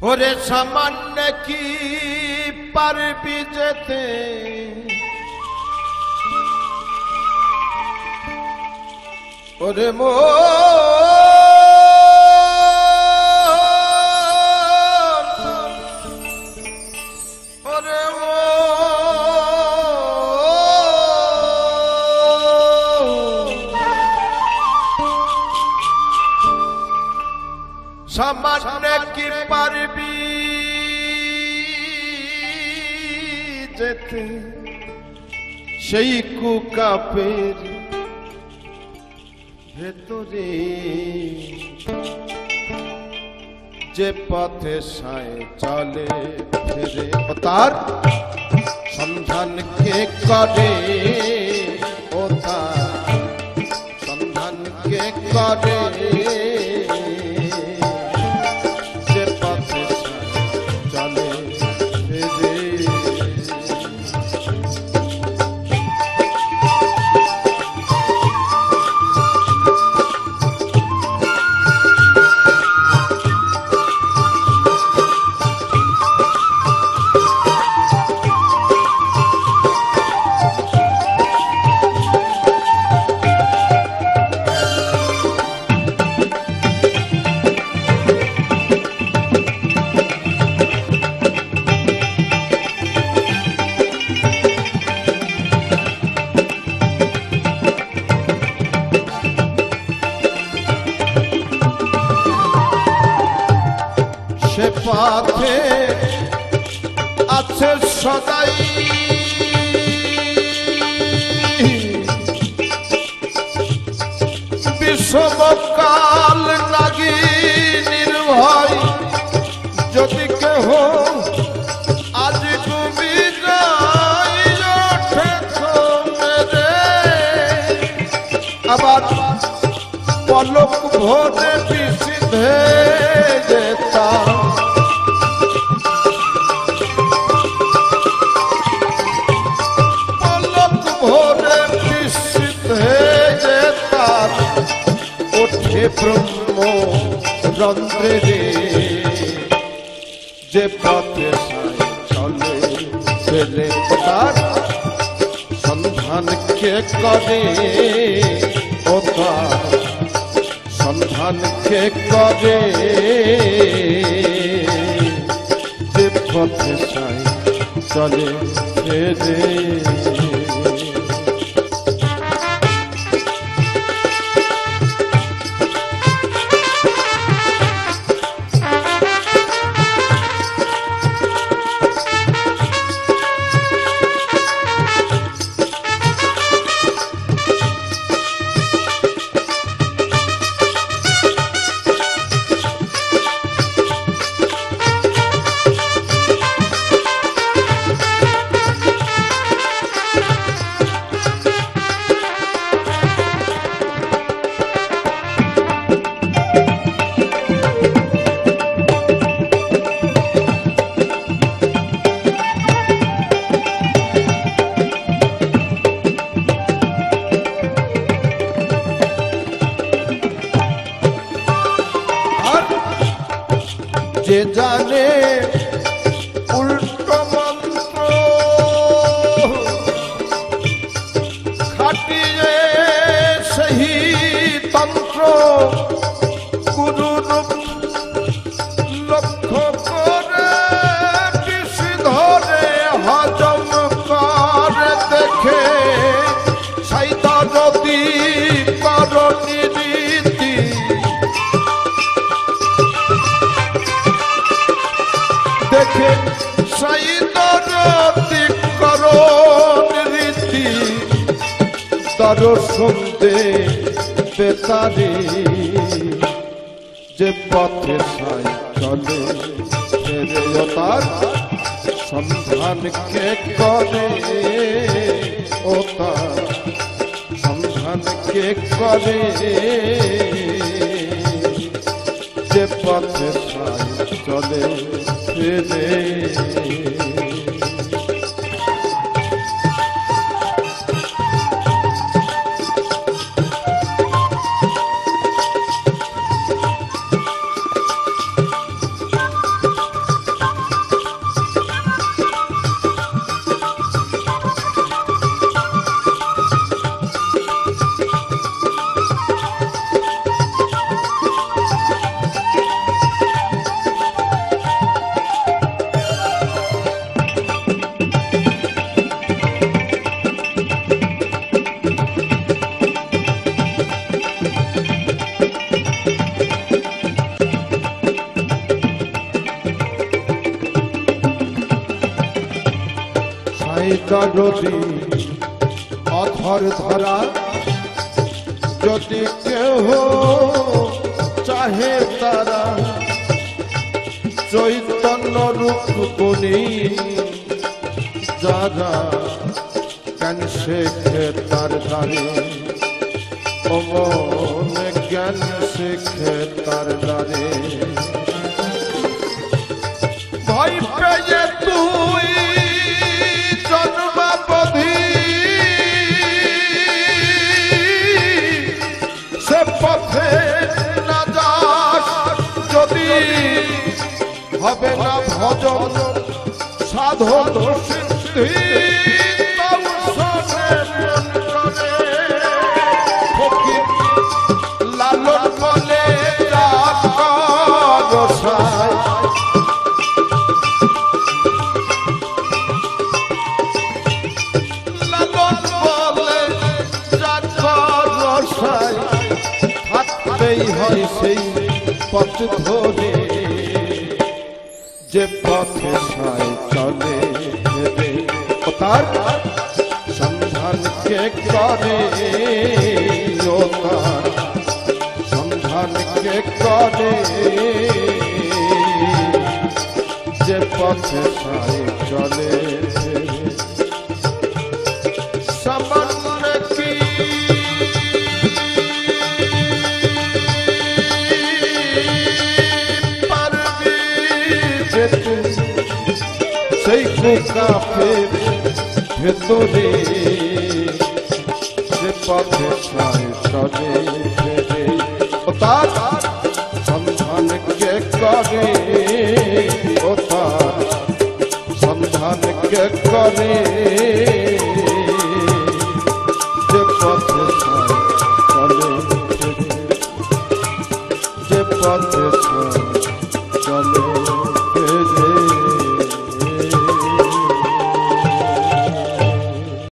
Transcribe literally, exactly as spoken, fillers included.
ওরে সামান্য কি পারবি যেতে ওরে মো ওরে মো সামান্য কি পারবি যেতে সেই কুকাপের ভেতরে যে পথে সায় চলে ফিরে তার সন্ধান কে করে ও তার সন্ধান কে করে যে পথে সায় চলে ফিরে সে পথে আছে সদাই বিষমকাল লাগি নির্ভয় যদি কেহ আজ ডুবি যাই ওঠে মেরে আবার পলক ভোরে বিশুদ্ধে যেতাম পলক ভোরে বিশুদ্ধে যেতাম ওঠে ব্রহ্ম রন্ধ্রে রে যে পথে সাই চলে ফেলে তার সন্ধান কে করে ও তার সন্ধান কে করে যে পথে সাই চলে ফেরে যে জানে উল্টো মন্ত্র খাটিয়ে সেই তন্ত্র গুরুরূপ লক্ষ্য করে বিষ ধরে হজম করে দেখে সেই দরদি করণী রীতি দেখে সেই দরদি করণ রীতি দর্শন দে বেতারে যে পথে সাই চলে ফেরে তার সন্ধান কে করে ও তার সন্ধান কে করে যে পথে সাই চলে ফেরে দরদি অধর ধরা যদি কেহ চাহে তারা চৈতন্য রূপ গুণী যারা জ্ঞান শেখে তার দ্বারে অমন জ্ঞান শেখে তার দ্বারে ভয় পেয়ে তুই জন্মাবধি সে পথে না যাস যদি হবে না ভজন সাধন সিদ্ধি লালন বলে লালন বলে থাকতেই হয় সেই পথ ধরে যে পথে সাই চলে ও তার সন্ধান কে করে ও তার সন্ধান কে করে যে পথে সাই চলে সামান্য কি পারবি যেতে সেই কাফের ভেতরে যে পথে সাই চলে ও তার সন্ধান কে করে ও তার সন্ধান কে করে